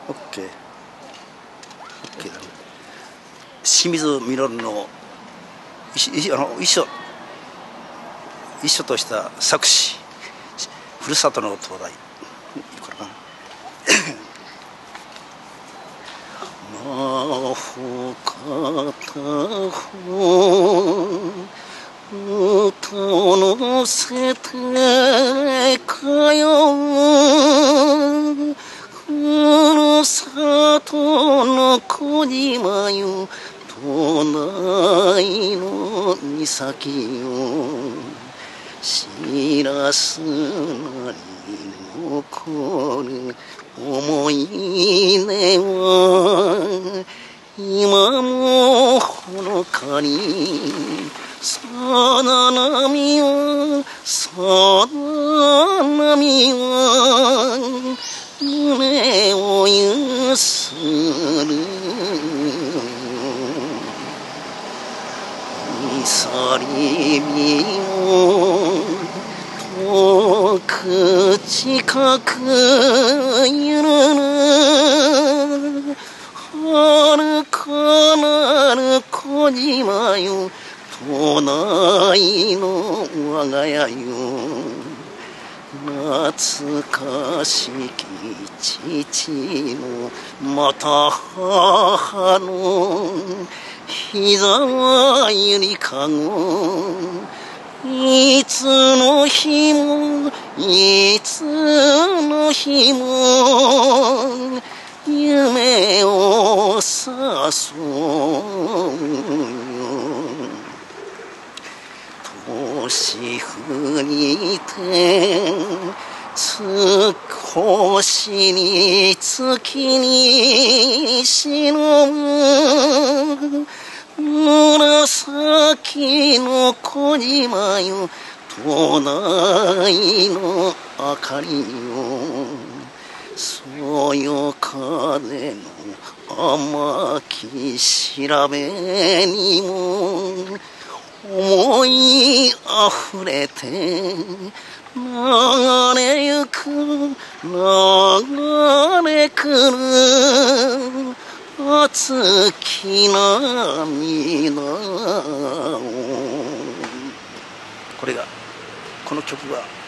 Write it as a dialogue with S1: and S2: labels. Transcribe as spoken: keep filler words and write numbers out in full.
S1: オッケー。オッケーだね。清水稔の一あの一緒一緒とした作詞、ふるさとの灯台。これかな。魔法片方歌を乗せて通うふるさとの小島よ、都内の岬よ、しらすなり残る思い出は今もほのかに、さだ波はさだ波は胸をゆする、いさりびも遠く近くゆるる、遥かなる小島よ、都内の我が家よ、懐かしき父のまた母の膝はゆりかご、いつの日もいつの日も夢を誘うよ、年降りて少しに月に忍ぶ紫の小島よ、都内の明かりよ、そよ風の甘き調べにも思いあふれて流れゆく流れ来る熱き涙を、これがこの曲が